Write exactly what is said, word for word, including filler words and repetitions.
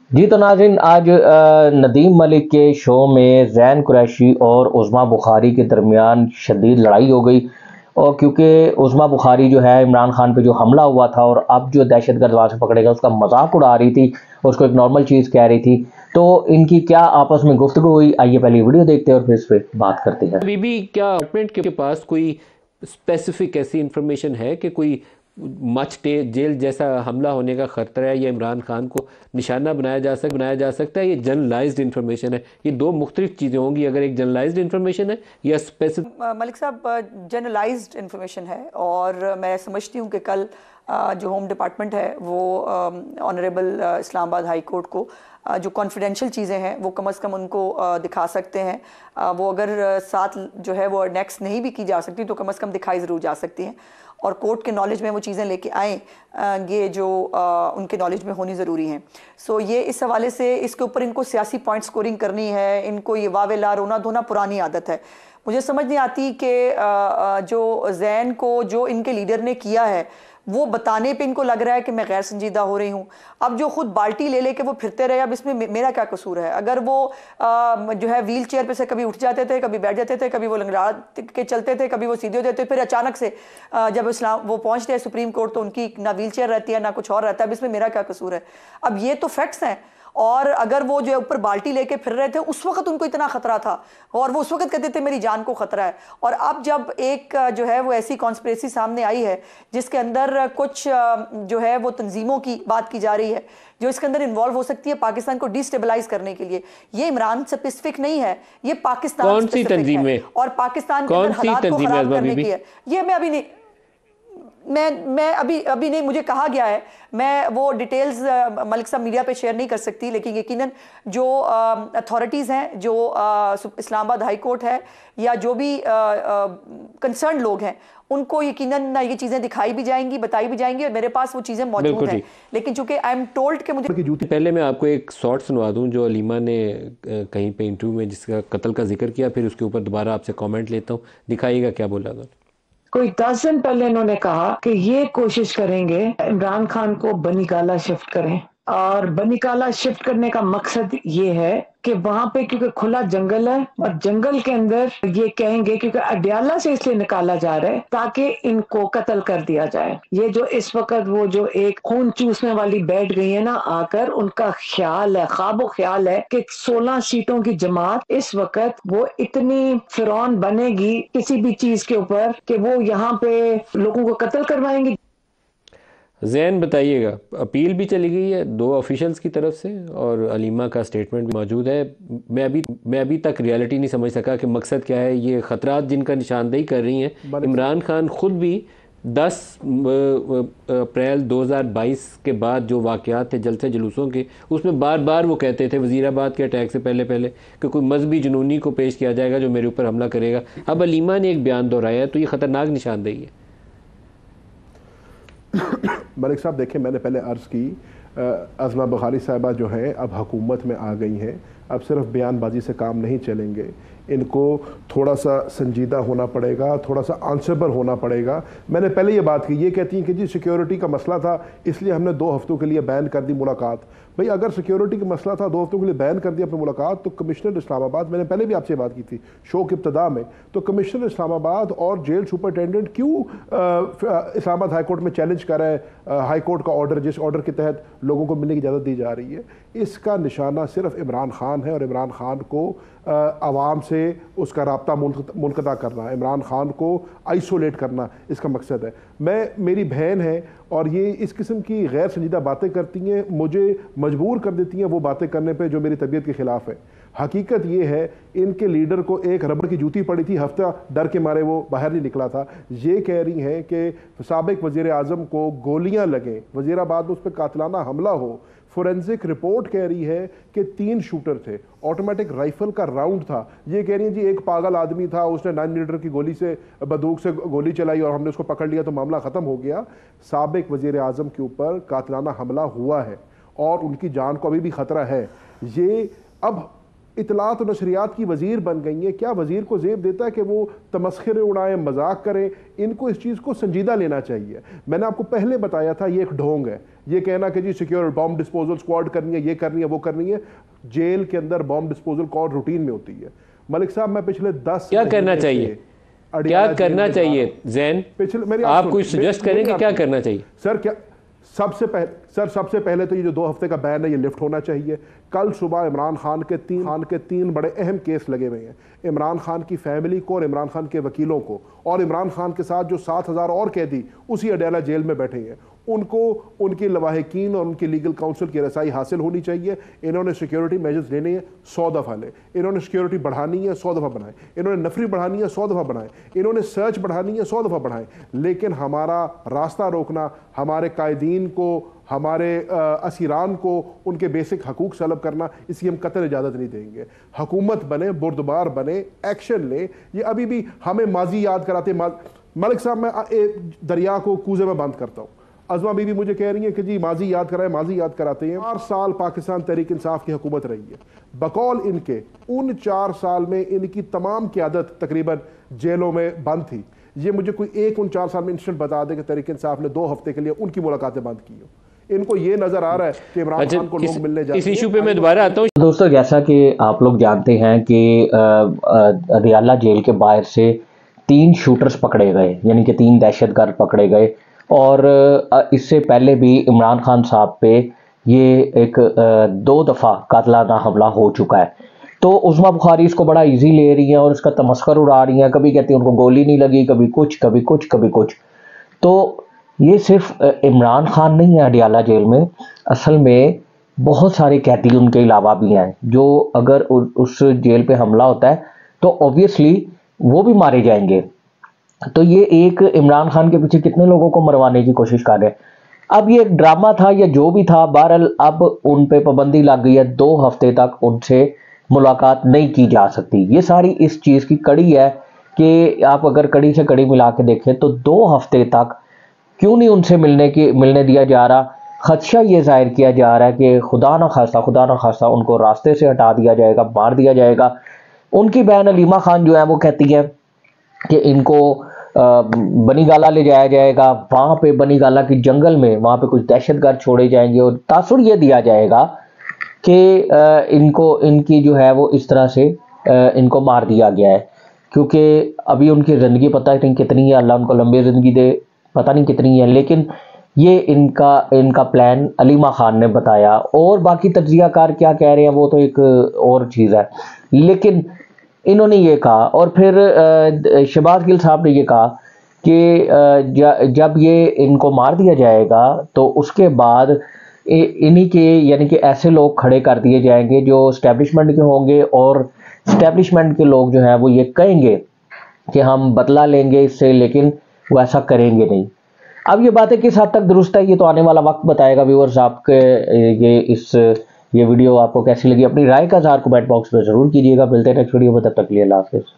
جی تو ناظرین، آج ندیم ملک کے شو میں زین قریشی اور عظمیٰ بخاری کے درمیان شدید لڑائی ہو گئی، اور کیونکہ عظمیٰ بخاری جو ہے عمران خان پہ جو حملہ ہوا تھا اور اب جو دہشت گرد وہاں سے پکڑے گا اس کا مذاق اڑا رہی تھی، اس کو ایک نارمل چیز کہہ رہی تھی، تو ان کی کیا آپس میں گفتگو ہوئی، آئیے پہلے ویڈیو دیکھتے ہیں اور پھر اس پہ بات کرتے ہیں۔ ابھی بھی کیا ڈپارٹمنٹ کے پاس کوئی اسپیسیفک ایسی انفارمیشن ہے کہ کوئی مچ جیل جیسا حملہ ہونے کا خطرہ ہے یا عمران خان کو نشانہ بنایا جا سکتا بنایا جا سکتا ہے؟ یہ جنرلائزڈ انفارمیشن ہے، یہ دو مختلف چیزیں ہوں گی، اگر ایک جنرلائزڈ انفارمیشن ہے یا اسپیسیفک۔ ملک صاحب، جنرلائزڈ انفارمیشن ہے، اور میں سمجھتی ہوں کہ کل جو ہوم ڈپارٹمنٹ ہے وہ آنریبل اسلام آباد ہائی کورٹ کو جو کانفیڈینشیل چیزیں ہیں وہ کم از کم ان کو دکھا سکتے ہیں۔ وہ اگر ساتھ جو ہے وہ نیکسٹ نہیں بھی کی جا سکتی تو کم از کم دکھائی ضرور جا سکتی ہیں، اور کورٹ کے نالج میں وہ چیزیں لے کے آئیں یہ جو ان کے نالج میں ہونی ضروری ہیں۔ سو یہ اس حوالے سے اس کے اوپر ان کو سیاسی پوائنٹ سکورنگ کرنی ہے، ان کو یہ واوے لا رونا دھونا پرانی عادت ہے۔ مجھے سمجھ نہیں آتی کہ جو زین کو جو ان کے لیڈر نے کیا ہے وہ بتانے پہ ان کو لگ رہا ہے کہ میں غیر سنجیدہ ہو رہی ہوں۔ اب جو خود بالٹی لے لے کے وہ پھرتے رہے، اب اس میں میرا کیا قصور ہے؟ اگر وہ جو ہے ویل چیئر پہ سے کبھی اٹھ جاتے تھے، کبھی بیٹھ جاتے تھے، کبھی وہ لنگڑا کے چلتے تھے، کبھی وہ سیدھے ہو جاتے تھے، پھر اچانک سے جب اسلام وہ پہنچتے ہیں سپریم کورٹ تو ان کی نہ ویل چیئر رہتی ہے نہ کچھ اور رہتا ہے۔ اب اس میں میرا کیا قصور ہے؟ اب یہ تو فیکٹس ہیں، اور اگر وہ جو اوپر بالٹی لے کے پھر رہے تھے اس وقت ان کو اتنا خطرہ تھا اور وہ اس وقت کہتے تھے میری جان کو خطرہ ہے، اور اب جب ایک جو ہے وہ ایسی کانسپریسی سامنے آئی ہے جس کے اندر کچھ جو ہے وہ تنظیموں کی بات کی جا رہی ہے جو اس کے اندر انوالو ہو سکتی ہے پاکستان کو ڈی سٹیبلائز کرنے کے لیے، یہ عمران اسپیسیفک نہیں ہے، یہ پاکستان اسپیسیفک ہے اور پاکستان کے اندر حالات کو خراب کرنے کی ہے۔ یہ میں ابھی نہیں میں میں ابھی ابھی نہیں مجھے کہا گیا ہے، میں وہ ڈیٹیلز ملک صاحب میڈیا پہ شیئر نہیں کر سکتی، لیکن یقیناً جو اتھارٹیز ہیں، جو اسلام آباد ہائی کورٹ ہے یا جو بھی کنسرن لوگ ہیں ان کو یقیناً یہ چیزیں دکھائی بھی جائیں گی، بتائی بھی جائیں گی، اور میرے پاس وہ چیزیں موجود ہیں، لیکن چونکہ آئی ایم ٹولڈ کہ مجھے پہلے میں آپ کو ایک شارٹ سنوا دوں جو علیمہ نے کہیں پہ انٹرویو میں جس کا قتل کا ذکر کیا، پھر اس کے اوپر دوبارہ آپ سے کامنٹ لیتا ہوں، دکھائیے گا کیا بولا تھا۔ کوئی دس دن پہلے انہوں نے کہا کہ یہ کوشش کریں گے عمران خان کو بنی گالا شفٹ کریں، اور بنی گالا شفٹ کرنے کا مقصد یہ ہے کہ وہاں پہ کیونکہ کھلا جنگل ہے اور جنگل کے اندر یہ کہیں گے کیونکہ اڈیالہ سے اس لیے نکالا جا رہا ہے تاکہ ان کو قتل کر دیا جائے۔ یہ جو اس وقت وہ جو ایک خون چوسنے والی بیٹھ گئی ہے نا آ کر، ان کا خیال ہے، خواب و خیال ہے کہ سولہ سیٹوں کی جماعت اس وقت وہ اتنی فرعون بنے گی کسی بھی چیز کے اوپر کہ وہ یہاں پہ لوگوں کو قتل کروائیں گی۔ زین بتائیے گا، اپیل بھی چلی گئی ہے دو آفیشلز کی طرف سے اور علیمہ کا سٹیٹمنٹ بھی موجود ہے۔ میں ابھی میں ابھی تک ریالٹی نہیں سمجھ سکا کہ مقصد کیا ہے۔ یہ خطرات جن کا نشاندہی کر رہی ہیں، عمران خان خود بھی دس اپریل دو ہزار بائیس کے بعد جو واقعات تھے جلسے جلوسوں کے، اس میں بار بار وہ کہتے تھے وزیر آباد کے اٹیک سے پہلے پہلے کہ کوئی مذہبی جنونی کو پیش کیا جائے گا جو میرے اوپر حملہ کرے گا۔ اب علیمہ نے ایک بیان دہرایا ہے، تو یہ خطرناک نشاندہی ہے۔ ملک صاحب دیکھیں، میں نے پہلے عرض کی عظمیٰ بخاری صاحبہ جو ہیں اب حکومت میں آ گئی ہیں، اب صرف بیان بازی سے کام نہیں چلیں گے، ان کو تھوڑا سا سنجیدہ ہونا پڑے گا، تھوڑا سا آنسریبل ہونا پڑے گا۔ میں نے پہلے یہ بات کی، یہ کہتی ہیں کہ جی سیکیورٹی کا مسئلہ تھا اس لیے ہم نے دو ہفتوں کے لیے بین کر دی ملاقات۔ بھئی اگر سیکیورٹی کا مسئلہ تھا دو ہفتوں کے لیے بین کر دیا اپنی ملاقات، تو کمشنر اسلام آباد، میں نے پہلے بھی آپ سے بات کی تھی شو کی ابتدا میں، تو کمشنر اسلام آباد اور جیل سپرنٹینڈنٹ کیوں اسلام آباد ہائی کورٹ میں چیلنج کر رہے ہیں ہائی کورٹ کا آرڈر، جس آرڈر کے تحت لوگوں کو ملنے کی اجازت دی جا رہی ہے؟ اس کا نشانہ صرف عمران خان ہے، اور عمران خان کو عوام سے اس کا رابطہ منقطع کرنا، عمران خان کو آئسولیٹ کرنا اس کا مقصد ہے۔ میں میری بہن ہے اور یہ اس قسم کی غیر سنجیدہ باتیں کرتی ہیں، مجھے مجبور کر دیتی ہیں وہ باتیں کرنے پہ جو میری طبیعت کے خلاف ہے۔ حقیقت یہ ہے ان کے لیڈر کو ایک ربڑ کی جوتی پڑی تھی، ہفتہ ڈر کے مارے وہ باہر نہیں نکلا تھا۔ یہ کہہ رہی ہیں کہ سابق وزیر اعظم کو گولیاں لگیں، وزیر آباد میں اس پہ قاتلانہ حملہ ہو۔ فورنزک رپورٹ کہہ رہی ہے کہ تین شوٹر تھے، آٹومیٹک رائفل کا راؤنڈ تھا۔ یہ کہہ رہی ہیں جی ایک پاگل آدمی تھا، اس نے نائن میلیمیٹر کی گولی سے بندوق سے گولی چلائی اور ہم نے اس کو پکڑ لیا تو معاملہ ختم ہو گیا۔ سابق وزیر اعظم کے اوپر قاتلانہ حملہ ہوا ہے اور ان کی جان کو ابھی بھی خطرہ ہے۔ یہ اب اطلاعات و نشریات کی وزیر بن گئی ہیں. کیا وزیر کو زیب دیتا ہے کہ وہ تمسخرے اڑائیں, مذاق کریں؟ ان کو اس چیز کو سنجیدہ لینا چاہیے. میں نے آپ کو پہلے بتایا تھا یہ ایک ڈھونگ ہے, یہ کہنا کہ جی سیکیور بام ڈسپوزل اسکواڈ کرنی ہے, یہ کرنی ہے, وہ کرنی ہے. جیل کے اندر بام ڈسپوزل اسکواڈ روٹین میں ہوتی ہے. ملک صاحب میں پچھلے دس کیا کرنا چاہیے کیا کرنا چاہیے زین آپ کچھ سجیسٹ کریں کہ کیا کرنا چاہیے؟ سر کیا سب سے پہلے سر سب سے پہلے تو یہ جو دو ہفتے کا بین ہے یہ لفٹ ہونا چاہیے. کل صبح عمران خان کے تین خان کے تین بڑے اہم کیس لگے ہوئے ہیں. عمران خان کی فیملی کو اور عمران خان کے وکیلوں کو, اور عمران خان کے ساتھ جو سات ہزار اور قیدی اسی اڈیالہ جیل میں بیٹھے ہیں, ان کو ان کی لواحقین اور ان کی لیگل کاؤنسل کی رسائی حاصل ہونی چاہیے. انہوں نے سیکیورٹی میجرز لینے ہیں, سو دفعہ لیں. انہوں نے سیکیورٹی بڑھانی ہے, سو دفعہ بڑھائیں. انہوں نے نفری بڑھانی ہے, سو دفعہ بڑھائیں. انہوں نے سرچ بڑھانی ہے, سو دفعہ بڑھائیں. لیکن ہمارا راستہ روکنا, ہمارے قائدین کو, ہمارے اسیران کو ان کے بیسک حقوق سلب کرنا, اس کی ہم قطعاً اجازت نہیں دیں گے. حکومت بنے, بردبار بنے, ایکشن لیں. یہ ابھی بھی ہمیں ماضی یاد کراتے. ملک صاحب میں دریا کو کوزے میں بند کرتا ہوں. عظمہ بی بی مجھے کہہ رہی ہیں کہ جی ماضی یاد کرائے, ماضی یاد کراتے ہیں. چار سال پاکستان تحریک انصاف کی حکومت رہی ہے. بقول ان کے ان چار سال میں ان کی تمام قیادت تقریباً جیلوں میں بند تھی. یہ مجھے کوئی ایک ان چار سال میں انسٹنٹ بتا دے کہ تحریک انصاف نے دو ہفتے کے لیے ان کی ملاقاتیں بند کی ہوں. ان کو یہ نظر آ رہا ہے کہ عمران خان کو لوگ ملنے جاتے ہیں. اس ایشو پہ میں دوبارہ آتا ہوں. دوستو, جیسا کہ آپ لوگ جانتے ہیں کہ اڈیالہ جیل کے باہر سے تین شوٹرز پکڑے گئے, یعنی کہ تین دہشت گرد پکڑے گئے, اور اس سے پہلے بھی عمران خان صاحب پہ یہ ایک دو دفعہ قاتلانہ حملہ ہو چکا ہے. تو عظمیٰ بخاری اس کو بڑا ایزی لے رہی ہیں اور اس کا تمسخر اڑا رہی ہیں. کبھی کہتی ہیں ان کو گولی نہیں لگی, کبھی کچھ کبھی کچھ کبھی کچھ. تو یہ صرف عمران خان نہیں ہے اڈیالہ جیل میں, اصل میں بہت سارے قیدی ان کے علاوہ بھی ہیں جو اگر اس جیل پہ حملہ ہوتا ہے تو اوبیسلی وہ بھی مارے جائیں گے. تو یہ ایک عمران خان کے پیچھے کتنے لوگوں کو مروانے کی کوشش کر رہے ہیں. اب یہ ایک ڈرامہ تھا یا جو بھی تھا, بہرحال اب ان پہ پابندی لگ گئی ہے. دو ہفتے تک ان سے ملاقات نہیں کی جا سکتی. یہ ساری اس چیز کی کڑی ہے کہ آپ اگر کڑی سے کڑی ملا کے دیکھیں تو دو ہفتے تک کیوں نہیں ان سے ملنے کی ملنے دیا جا رہا. خدشہ یہ ظاہر کیا جا رہا ہے کہ خدا نہ خواستہ خدا نہ خواستہ ان کو راستے سے ہٹا دیا جائے گا, مار دیا جائے گا. ان کی بہن علیمہ خان جو ہے وہ کہتی ہے کہ ان کو بنی گالا لے جایا جائے گا. وہاں پہ بنی گالا کی جنگل میں وہاں پہ کچھ دہشت گرد چھوڑے جائیں گے اور تاثر یہ دیا جائے گا کہ ان کو ان کی جو ہے وہ اس طرح سے ان کو مار دیا گیا ہے. کیونکہ ابھی ان کی زندگی پتہ نہیں کتنی ہے, اللہ ان کو لمبی زندگی دے, پتہ نہیں کتنی ہے, لیکن یہ ان کا ان کا پلان علیمہ خان نے بتایا. اور باقی تجزیہ کار کیا کہہ رہے ہیں وہ تو ایک اور چیز ہے, لیکن انہوں نے یہ کہا. اور پھر شہباز گل صاحب نے یہ کہا کہ جب یہ ان کو مار دیا جائے گا تو اس کے بعد انہی کے یعنی کہ ایسے لوگ کھڑے کر دیے جائیں گے جو اسٹیبلشمنٹ کے ہوں گے, اور اسٹیبلشمنٹ کے لوگ جو ہیں وہ یہ کہیں گے کہ ہم بدلہ لیں گے اس سے, لیکن وہ ایسا کریں گے نہیں. اب یہ باتیں کس حد تک درست ہے یہ تو آنے والا وقت بتائے گا. ویورز, آپ کے یہ اس یہ ویڈیو آپ کو کیسی لگی, اپنی رائے کا اظہار کمنٹ باکس میں ضرور کیجیے گا. ملتے ہیں نیکسٹ ویڈیو میں, تب تک کے لیے اللہ حافظ.